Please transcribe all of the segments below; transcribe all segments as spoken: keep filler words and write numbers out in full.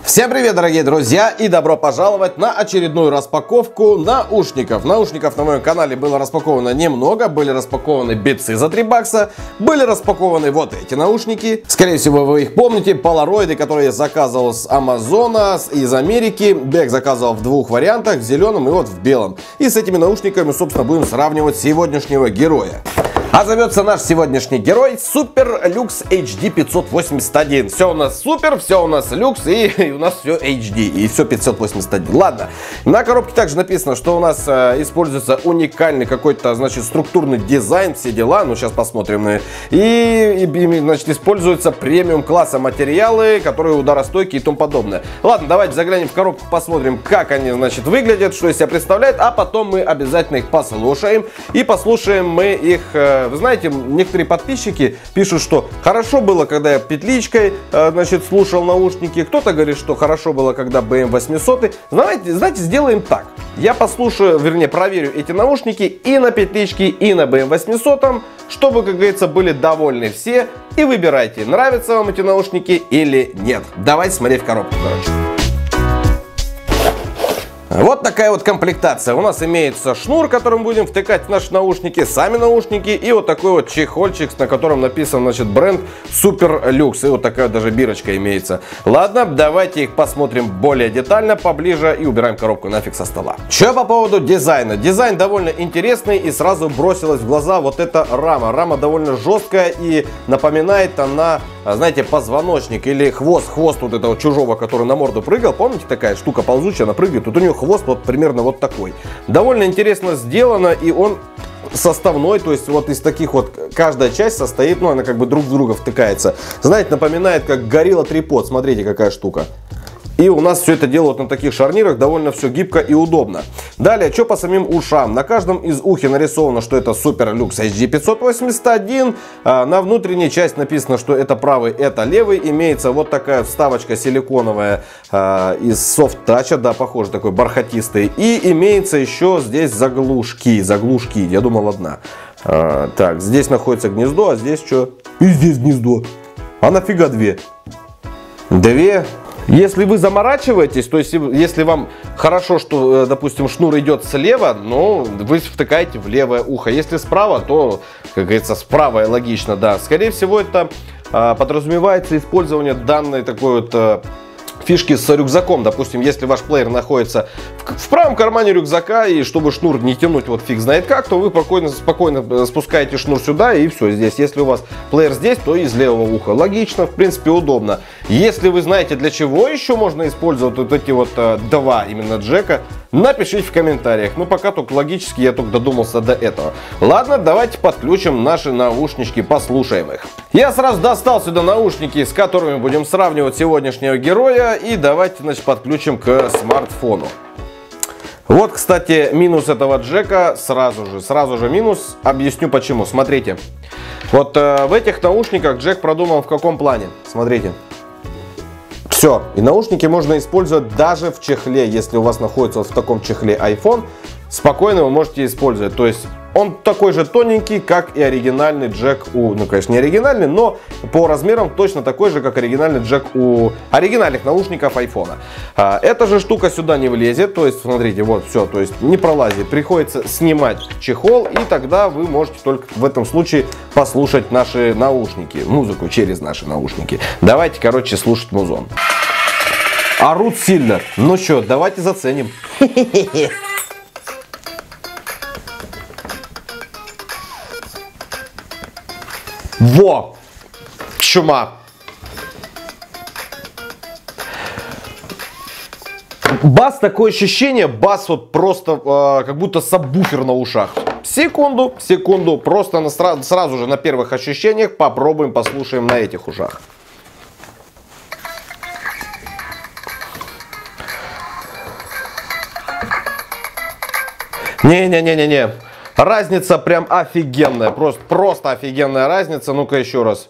Всем привет, дорогие друзья, и добро пожаловать на очередную распаковку наушников. Наушников на моем канале было распаковано немного, были распакованы битсы за три бакса, были распакованы вот эти наушники. Скорее всего, вы их помните, полароиды, которые я заказывал с Амазона, из Америки. Бек заказывал в двух вариантах, в зеленом и вот в белом. И с этими наушниками, собственно, будем сравнивать сегодняшнего героя. А зовется наш сегодняшний герой Super Lux эйч ди пятьсот восемьдесят один. Все у нас супер, все у нас люкс и, и у нас все эйч ди и все пятьсот восемьдесят один. Ладно, на коробке также написано, что у нас э, используется уникальный какой-то, значит, структурный дизайн, все дела. Ну, сейчас посмотрим. И, и значит, используются премиум класса материалы, которые ударостойкие и тому подобное. Ладно, давайте заглянем в коробку, посмотрим, как они, значит, выглядят, что из себя представляют, а потом мы обязательно их послушаем. И послушаем мы их... Э, Вы знаете, некоторые подписчики пишут, что хорошо было, когда я петличкой, значит, слушал наушники. Кто-то говорит, что хорошо было, когда бэ эм восемьсот. Знаете, знаете, сделаем так. Я послушаю, вернее, проверю эти наушники и на петличке, и на бэ эм восемьсот, чтобы, как говорится, были довольны все. И выбирайте, нравятся вам эти наушники или нет. Давайте смотреть в коробку, короче. Вот такая вот комплектация. У нас имеется шнур, которым будем втыкать в наши наушники, сами наушники, и вот такой вот чехольчик, на котором написан, значит, бренд Super Lux. И вот такая даже бирочка имеется. Ладно, давайте их посмотрим более детально, поближе, и убираем коробку нафиг со стола. Что по поводу дизайна? Дизайн довольно интересный, и сразу бросилась в глаза вот эта рама. Рама довольно жесткая, и напоминает она, знаете, позвоночник или хвост, хвост вот этого чужого, который на морду прыгал. Помните, такая штука ползучая, она прыгает, тут у нее хвост вот примерно вот такой. Довольно интересно сделано, и он составной, то есть вот из таких вот, каждая часть состоит, ну она как бы друг в друга втыкается. Знаете, напоминает как Gorilla Tripod, смотрите какая штука. И у нас все это делают на таких шарнирах, довольно все гибко и удобно. Далее, что по самим ушам? На каждом из ухи нарисовано, что это Super Lux эйч ди пятьсот восемьдесят один. А на внутренней части написано, что это правый, это левый. Имеется вот такая вставочка силиконовая а, из софт-тача, да, похоже, такой бархатистый. И имеется еще здесь заглушки, заглушки, я думал одна. А, так, здесь находится гнездо, а здесь что? И здесь гнездо. А нафига две? Две. Если вы заморачиваетесь, то есть если вам хорошо, что, допустим, шнур идет слева, ну, вы втыкаете в левое ухо. Если справа, то, как говорится, справа логично, да. Скорее всего, это а, подразумевается использование данной такой вот а, фишки с рюкзаком. Допустим, если ваш плеер находится в, в правом кармане рюкзака, и чтобы шнур не тянуть вот фиг знает как, то вы спокойно, спокойно спускаете шнур сюда, и все здесь. Если у вас плеер здесь, то из левого уха. Логично, в принципе, удобно. Если вы знаете, для чего еще можно использовать вот эти вот а, два именно джека, напишите в комментариях. Ну, пока только логически я только додумался до этого. Ладно, давайте подключим наши наушнички, послушаем их. Я сразу достал сюда наушники, с которыми будем сравнивать сегодняшнего героя. И давайте, значит, подключим к смартфону. Вот, кстати, минус этого джека сразу же, сразу же минус. Объясню почему. Смотрите. Вот э, в этих наушниках джек продуман в каком плане? Смотрите. Все, и наушники можно использовать даже в чехле, если у вас находится вот в таком чехле iPhone, спокойно вы можете использовать. То есть он такой же тоненький, как и оригинальный джек у, ну конечно не оригинальный, но по размерам точно такой же, как оригинальный джек у оригинальных наушников iPhone. А, эта же штука сюда не влезет, то есть смотрите, вот все, то есть не пролазит, приходится снимать чехол, и тогда вы можете только в этом случае послушать наши наушники, музыку через наши наушники. Давайте, короче, слушать музон. Орут сильно. Ну что, давайте заценим. Во! Чума! Бас, такое ощущение, бас вот просто э, как будто сабвуфер на ушах. Секунду, секунду, просто на, сразу, сразу же на первых ощущениях попробуем, послушаем на этих ушах. Не-не-не-не-не. Разница прям офигенная. Просто, просто офигенная разница. Ну-ка еще раз.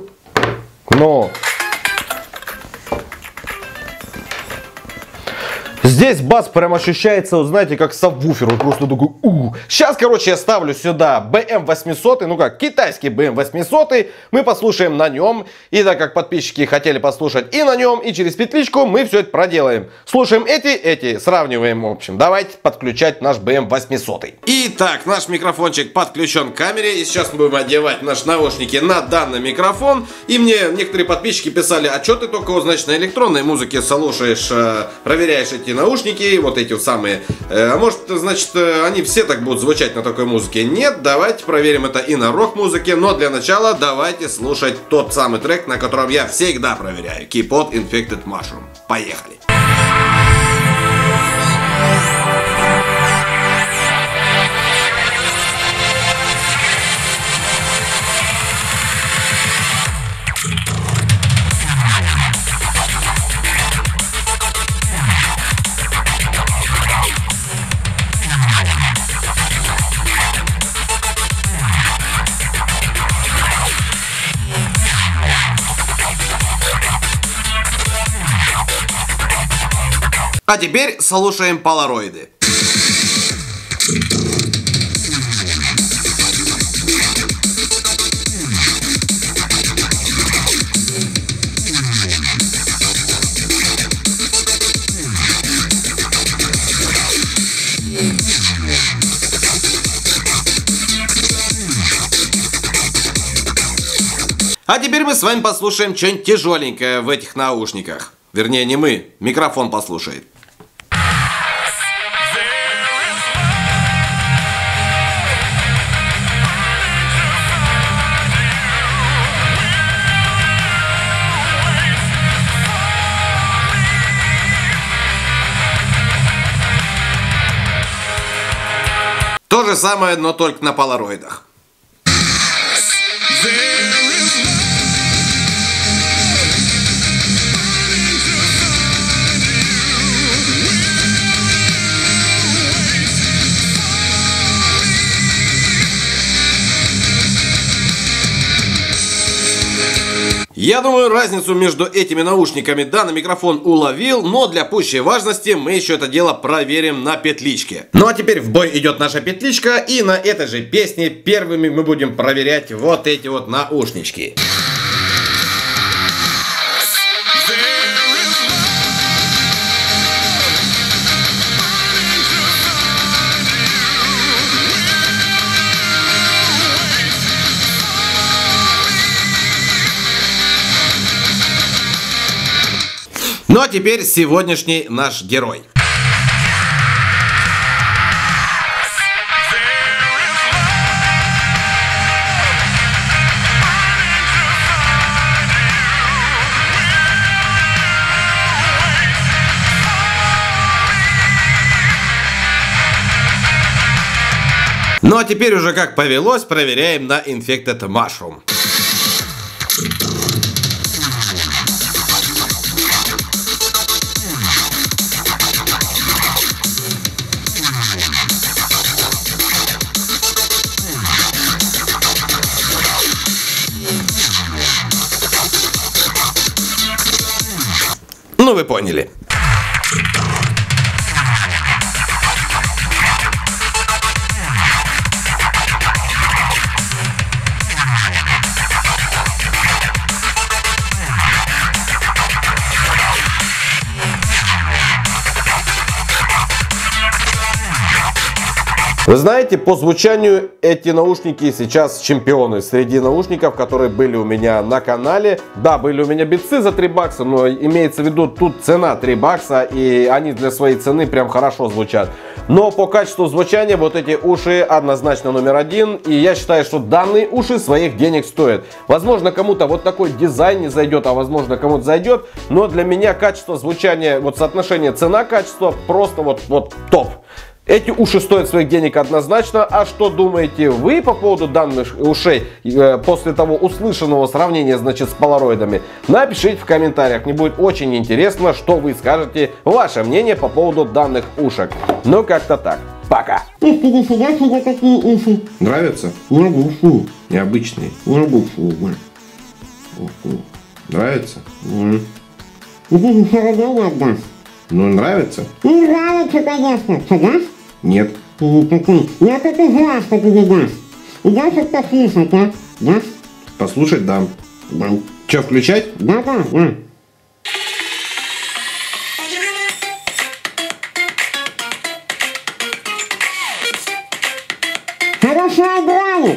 Ну. Здесь бас прям ощущается, вот знаете, как сабвуфер, вот просто такой у. Сейчас, короче, я ставлю сюда би эм восемьсот, ну как, китайский би эм восемьсот, мы послушаем на нем. И так как подписчики хотели послушать и на нем, и через петличку, мы все это проделаем. Слушаем эти, эти, сравниваем, в общем. Давайте подключать наш би эм восемьсот. Итак, наш микрофончик подключен к камере, и сейчас мы будем одевать наши наушники на данный микрофон. И мне некоторые подписчики писали, а что ты только, вот, значит, на электронной музыке слушаешь, э, проверяешь эти наушники, вот эти вот самые. А может, значит, они все так будут звучать на такой музыке? Нет, давайте проверим это и на рок-музыке, но для начала давайте слушать тот самый трек, на котором я всегда проверяю. Keep It Infected Mushroom. Поехали! А теперь слушаем полароиды. А теперь мы с вами послушаем что-нибудь тяжеленькое в этих наушниках. Вернее, не мы, микрофон послушает. То же самое, но только на полароидах. Я думаю, разницу между этими наушниками данный микрофон уловил, но для пущей важности мы еще это дело проверим на петличке. Ну а теперь в бой идет наша петличка, и на этой же песне первыми мы будем проверять вот эти вот наушнички. Ну а теперь сегодняшний наш герой. Ну а теперь уже как повелось, проверяем на Infected Mushroom. Ну вы поняли. Вы знаете, по звучанию эти наушники сейчас чемпионы среди наушников, которые были у меня на канале. Да, были у меня битсы за три бакса, но имеется в виду, тут цена три бакса, и они для своей цены прям хорошо звучат. Но по качеству звучания вот эти уши однозначно номер один, и я считаю, что данные уши своих денег стоят. Возможно, кому-то вот такой дизайн не зайдет, а возможно, кому-то зайдет, но для меня качество звучания, вот соотношение цена-качество просто вот, вот топ. Эти уши стоят своих денег однозначно. А что думаете вы по поводу данных ушей э, после того услышанного сравнения, значит, с полароидами? Напишите в комментариях. Мне будет очень интересно, что вы скажете, ваше мнение по поводу данных ушек. Ну, как-то так. Пока. Нравится? Необычный. Нравится? Ну, нравится? Не нравится, конечно. Что, дашь? Нет. Ты такой, я тут и знал, что ты не дашь. И дашь это слышать, а? Дашь? Послушать дам. Дай. Че, включать? Да, да, да. Хорошо играли.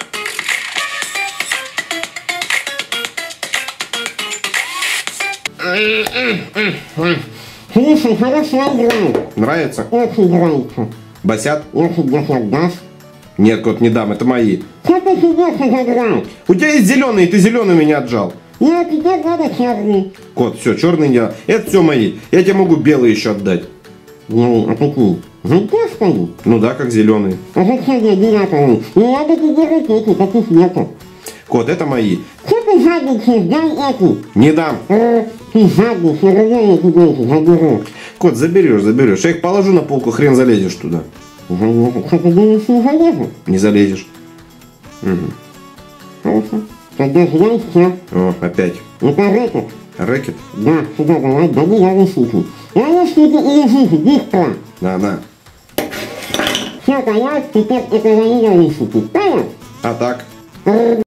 Слушай, хорошо играли. Нравится? Очень нравится. Басят? Если десять дашь. Нет, кот, не дам, это мои. Что ты сидишь и играешь? У тебя есть зеленый, ты зеленый у меня отжал. Я тебе надо черный. Кот, все, черный не дам. Это все мои. Я тебе могу белый еще отдать. Ну, а какие? Жидкие стоит? Ну да, как зеленый. А зачем я директоры? Не надо тебе эти, таких нету. Кот, это мои. Что ты жадничаешь? Дай эти. Не дам. Э, ты жадничаешь, я говорю, я тебе эти заберу. Кот, заберешь, заберешь. Я их положу на полку, хрен залезешь туда. Залезу. Что ты думаешь, не залезу? Не залезешь. Угу. Хорошо. Тогда я еще. О, опять. Это рэкет. Рэкет? Да, сюда давай, дай я высыпи. Я высыпи и лежите, быстро. Да, да. Все, а я теперь это за нее высыпи. Понял? А так? Э,